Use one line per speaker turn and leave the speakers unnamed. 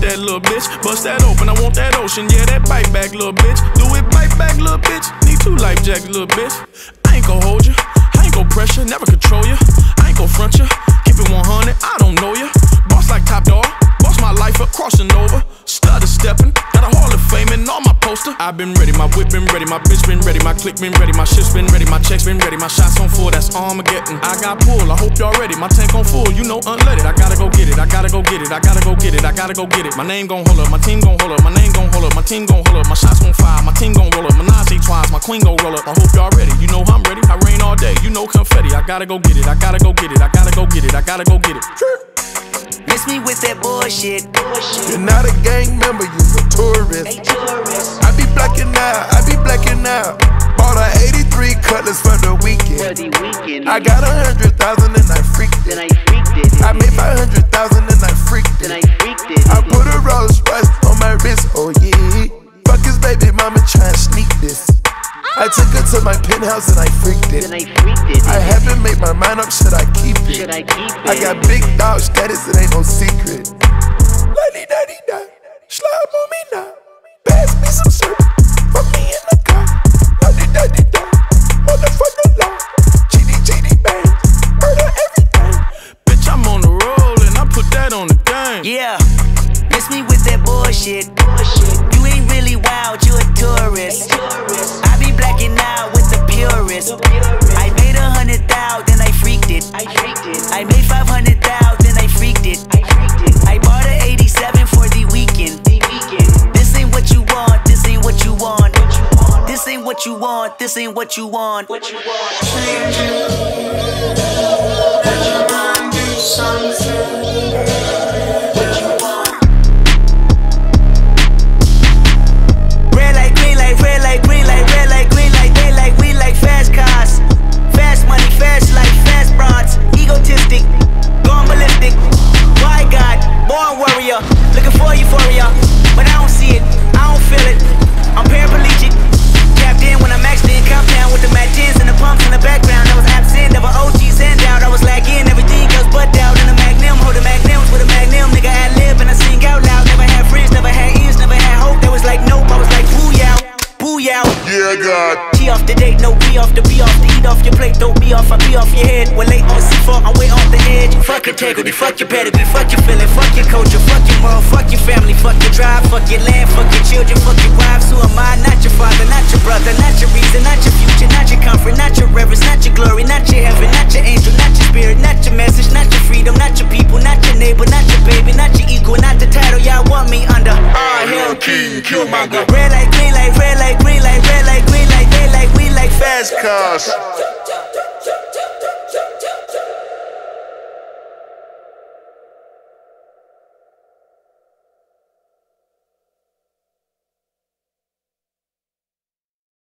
that little bitch. Bust that open, I want that ocean. Yeah, that bite back, little bitch. Do it, bite back, little bitch. Need 2 life jackets, little bitch. I ain't gon' hold you, I ain't gon' pressure, never control you. I ain't gon' front you, keep it 100, I don't know you. Boss like Top Dog, boss my life up, crossing over. Stutter stepping, got a Hall of Fame and on my poster. I've been ready, my whip been ready, my bitch been ready, my click been ready, my shit's been ready, my checks been ready, my shots on full, that's Armageddon. I got pull, I hope y'all ready, my tank on full, you know unleaded. I gotta go get it, I gotta go get it, I gotta go get it, I gotta go get it. My name gon' hold up, my team gon' hold up, my name gon' hold up, my team gon' hold up, my shots gon' fire, my team gon' roll up, Menage twice, my queen gon' roll up. I hope y'all ready, you know I'm ready, I rain all day, you know confetti. I gotta go get it, I gotta go get it, I gotta go get it, I gotta go get it.
Miss me with that bullshit.
You're not a gang member, you're a tourist. I be blacking out, I be blacking out. Bought a 83 Cutlass for the weekend. I got 100,000 and I freaked it. I made 500,000 and I freaked it. I put a Rolls Royce on my wrist, oh yeah. Fuck his baby mama tryna sneak this. I took her to my penthouse and I freaked it. I haven't made my mind up, should I keep it? I got big dog status, it ain't no secret. La-di-da-di-da, slide on me now. Pass me some syrup, fuck me in the car. La-di-da-di-da, motherfucker law. GD bang, murder everything.
Bitch, I'm on the roll and I put that on the game.
Yeah, miss me with that bullshit. You ain't really wild, you a tourist. I be blacking out with the purist. I made 100,000, then I freaked it. I made 500,000, then I freaked it. I bought an 87 for the weekend. This ain't what you want, this ain't what you want. This ain't what you want, this ain't what you want.
Change you, that you wanna do something.
Egotistic, going ballistic. Why God, born warrior, looking for euphoria, but I don't see it, I don't feel it. I'm paraplegic, tapped in when I'm maxed in. Compound with the matches and the pumps in the background. I was absent, never OGs and out. I was lacking, everything goes but out. In the magnum, hold the magnums with a magnum. Nigga ad lib and I sing out loud. Never had friends, never had ears, never had hope. There was like nope, I was like booyah, booyah.
Yeah, God.
G off the date, no B off the B off the eat off your plate, don't be off, I be off your head. We're late on C4, I'm way off the edge. Fuck integrity, fuck your pedigree, fuck your feeling, fuck your culture, fuck your moral, fuck your family, fuck your drive, fuck your land, fuck your children, fuck your wives. Who am I? Not your father, not your brother, not your reason, not your future, not your comfort, not your reverence, not your glory, not your heaven, not your angel, not your spirit, not your message, not your freedom, not your people, not your neighbor, not your baby, not your equal, not the title y'all want me under. Hell King, Killmonger. Red light, green light, red light, green light, red light, green light, they like, we like fast cars.